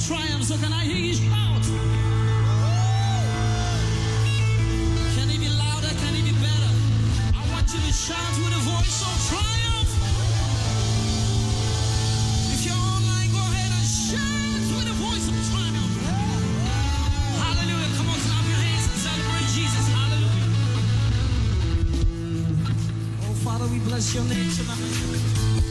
triumph. So can I hear you shout? Can it be louder? Can it be better? I want you to shout with a voice of triumph. If you're online, go ahead and shout with a voice of triumph. Hallelujah. Come on, clap your hands and celebrate Jesus. Hallelujah. Oh, Father, we bless your name tonight.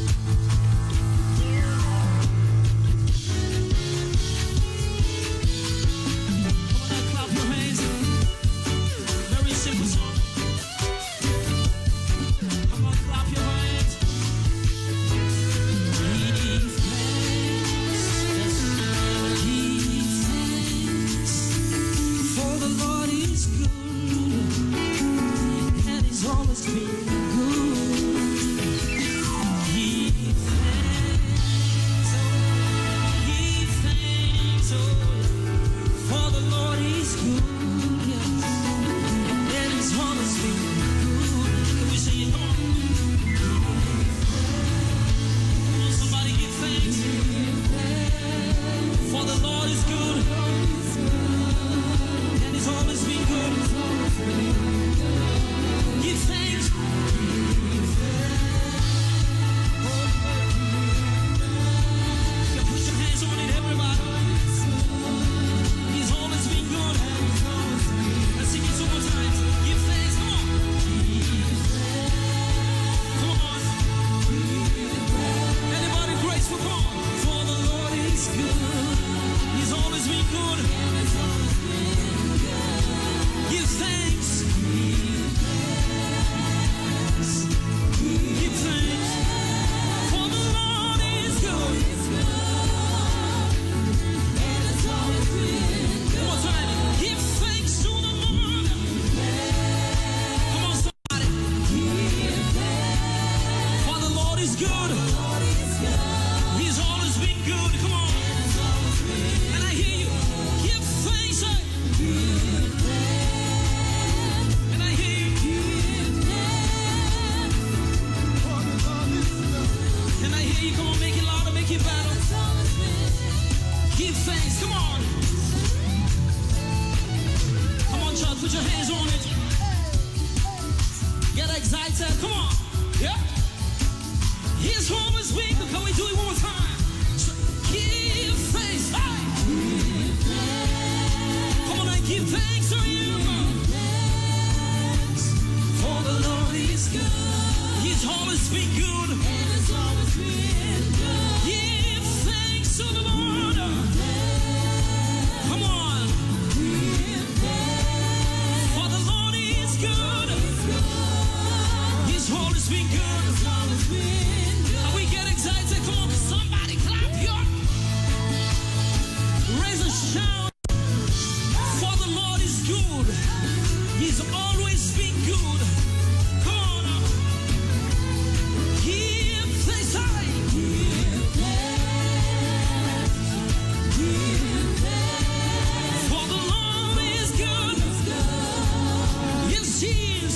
Put your hands on it. Get excited. Come on. Yeah. His home is weak. Can we do it one more time? Give thanks. Hey. Come on and give thanks to you. For the Lord is good. He's always been good. Give thanks to the Lord. Come on. Always been good. And we get excited. Come on, somebody clap your. Raise a shout. For the Lord is good. He's always been good. Come on now. Give thanks. For the Lord is good. Yes, He is.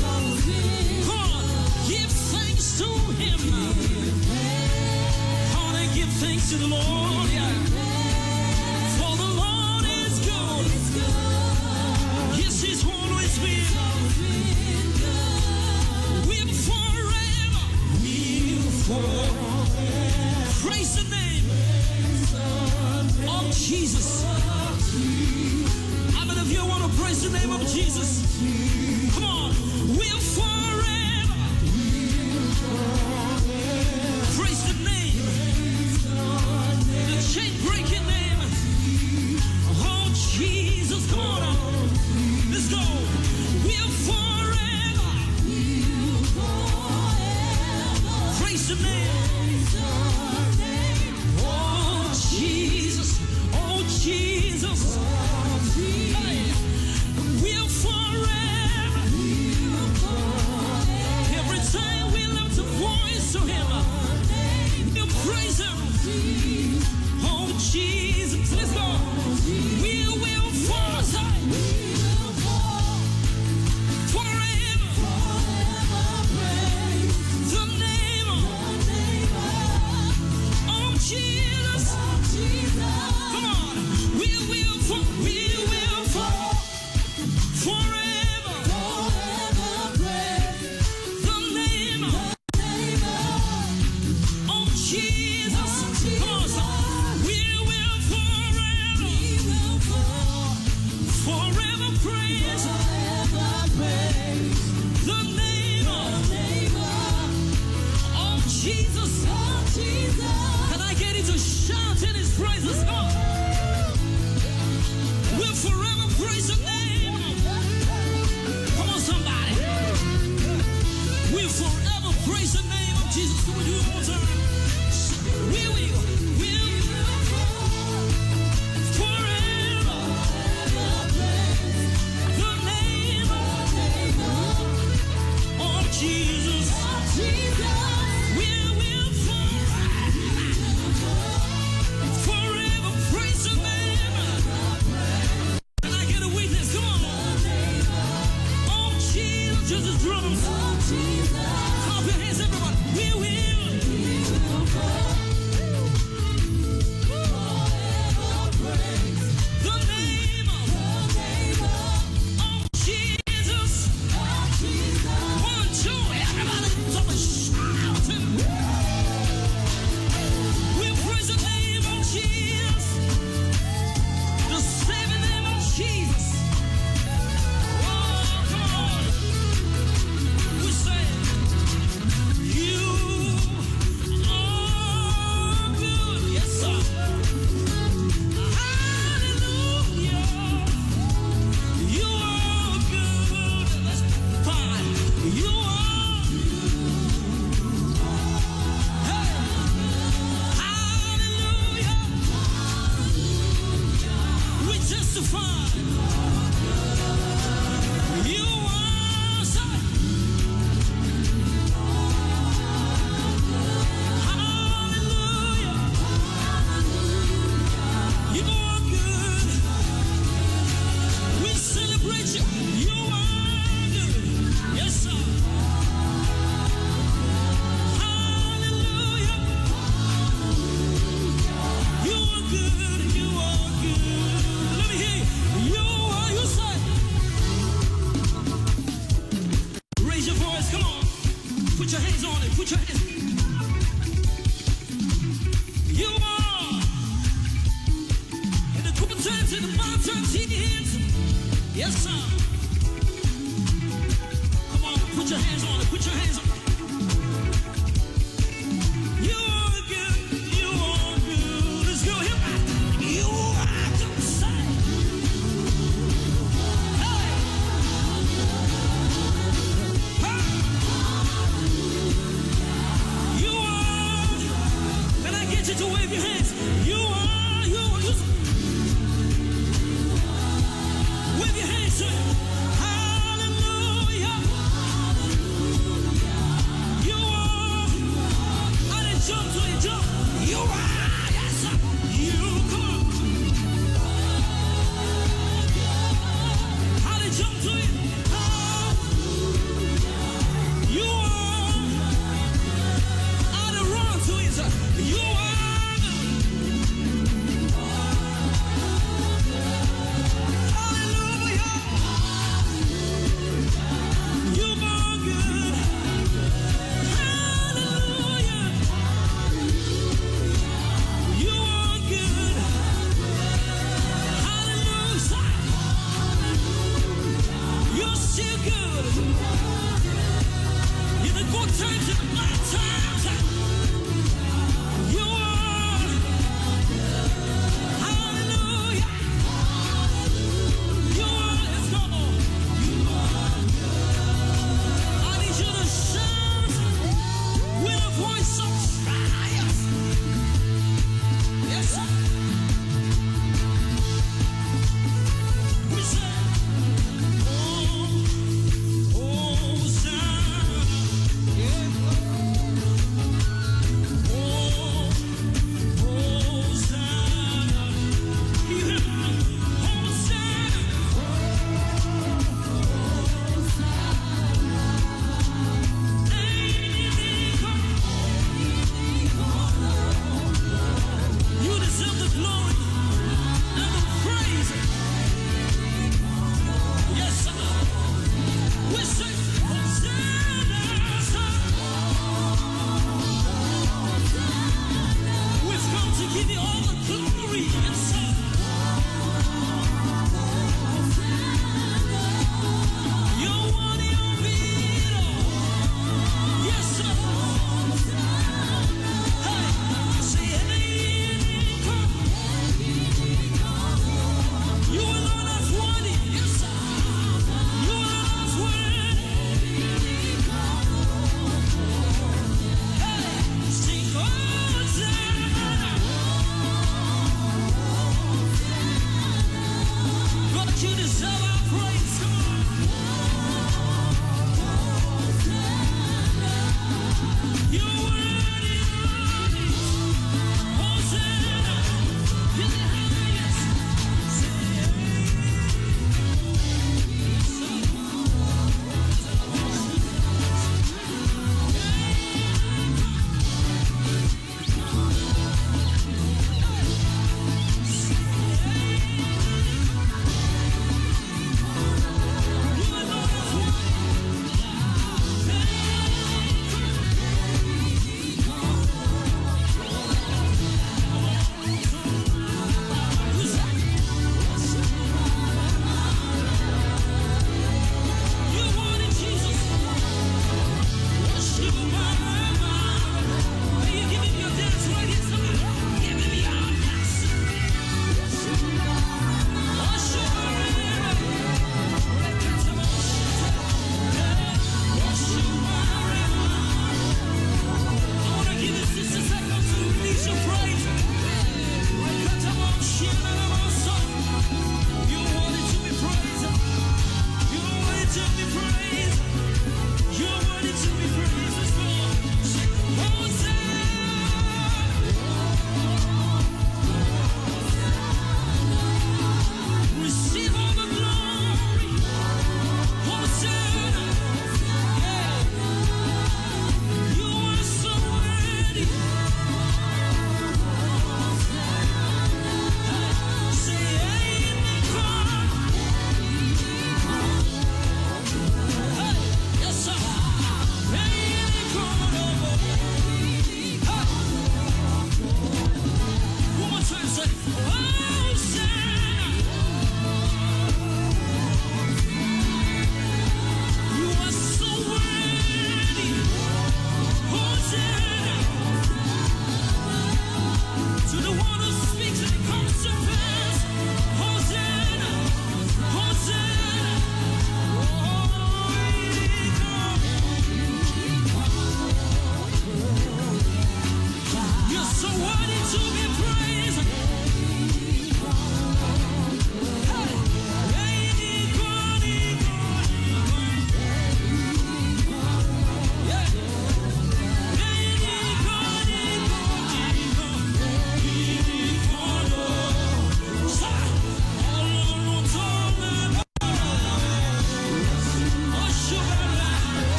Give thanks to Him. Come on and give thanks to the Lord. Yeah. For the Lord is good. Yes, He's always been. We'll forever. Praise the name of Jesus. How many of you want to praise the name of Jesus? Come on. We'll forever. Praise the name, the chain-breaking name. Oh Jesus, come on, let's go. We'll forever praise the name. Oh Jesus, oh Jesus. Hey. We'll forever. forever praise the name of Jesus. Can we do it one more time? We will forever the name of Jesus. We will forever praise the name. Can I get a witness? Come on. Oh, Jesus, just as drums. Clap your hands, everyone. We will. The name of Jesus. 1, 2, everybody, come and shout it. We'll praise the name of Jesus. The saving name of Jesus. Oh, come on. We say, you are good. Yes, sir. Hallelujah. You are good. That's fine. You are. Hey. Hallelujah. We testify. You are. Say. Hallelujah. You are good. We celebrate you. You are good. Yes, sir. Hallelujah. You are good. You are good. Let me hear you. You are. You say. Raise your voice. Come on. Put your hands on it. Put your hands. You are. In the couple times, in the 5 times, he hands. Yes, sir. Come on, put your hands on it. Put your hands on it. You are good. You are good. Let's go. Hip hop. You are good. Say. Hey. Hey. You are. Can I get you to wave your hands? You are. You are. Wave your hands to him. Hallelujah. You are. I didn't jump to you, jump. You are. Yes, sir. You come on. I didn't jump to you. You are. I didn't run to you, sir. You are. Hallelujah. You are good. Hallelujah. You are good. Hallelujah. You're still good. In the good times and the bad times. You are. Hallelujah. You are. Let's go. I need you to shout with a voice of triumph. Yes, sir. We say, oh, Hosanna. Yeah.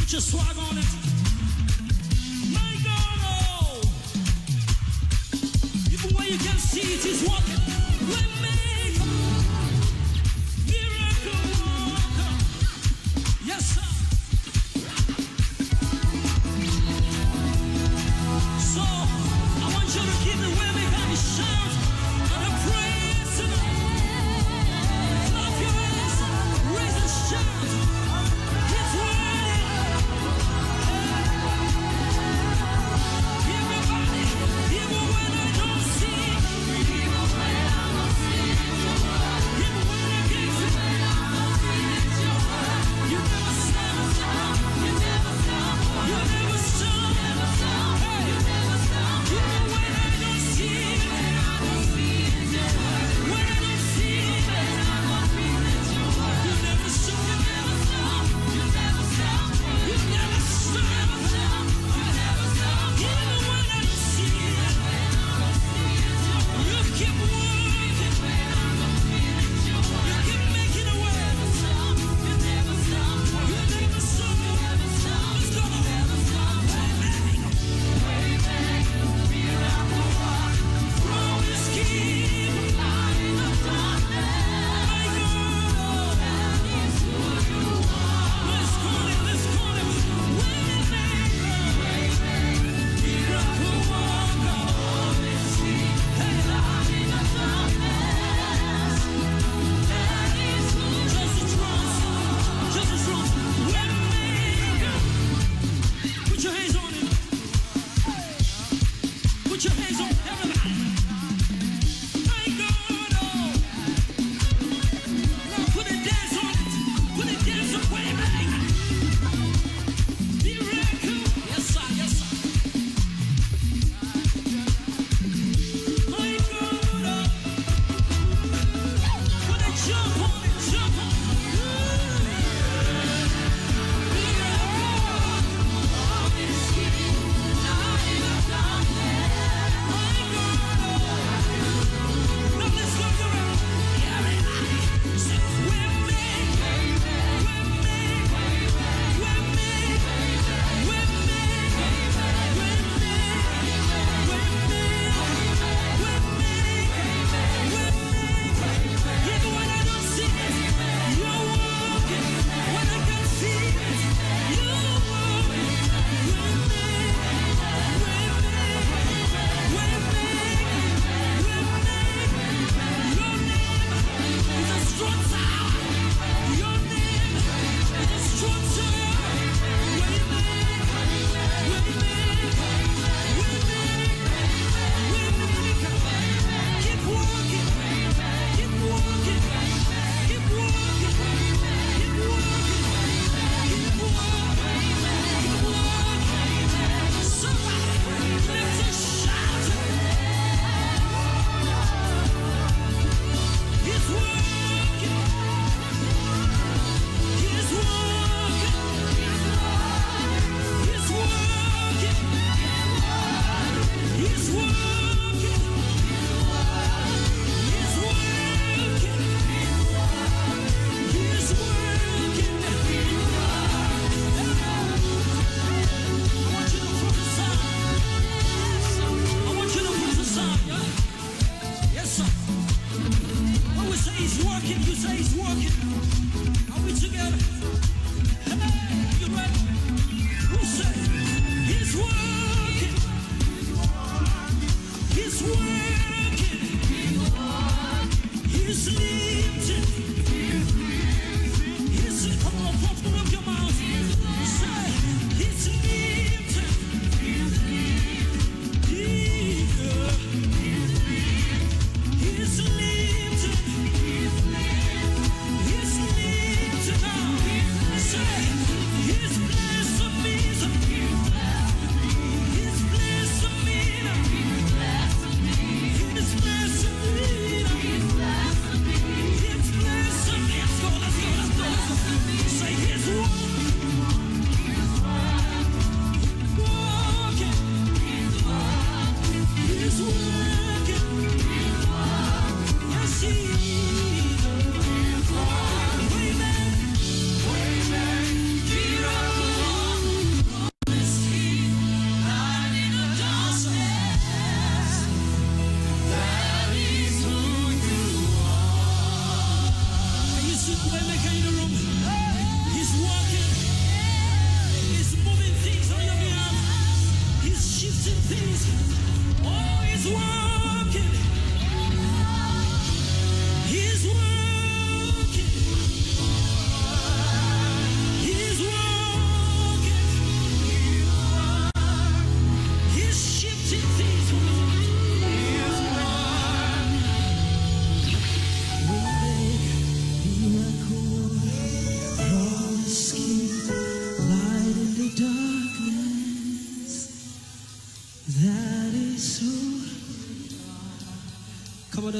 Put your swag on it. My God, oh. Even when you can see it, He's walking. Waymaker, miracle worker. Yes, sir. So, I want you to keep the waymaker and shout and a praise tonight. Clap your hands, raise and shout. He's worthy. Everybody, even when I don't see, even when I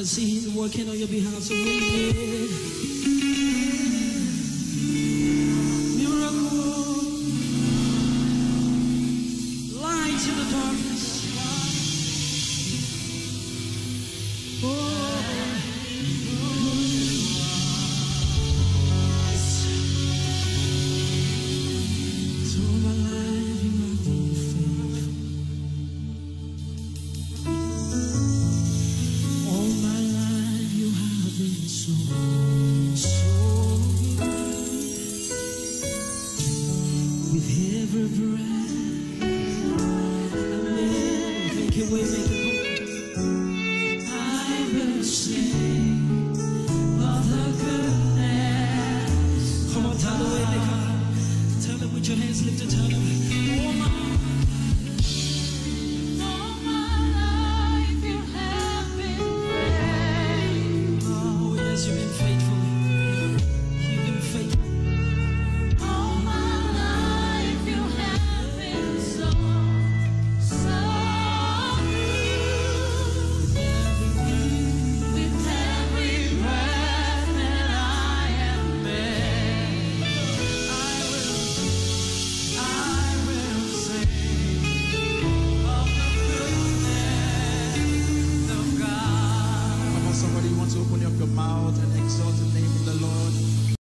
see Him working on your behalf. So we need miracle, light in the darkness. With every breath, I'm making way,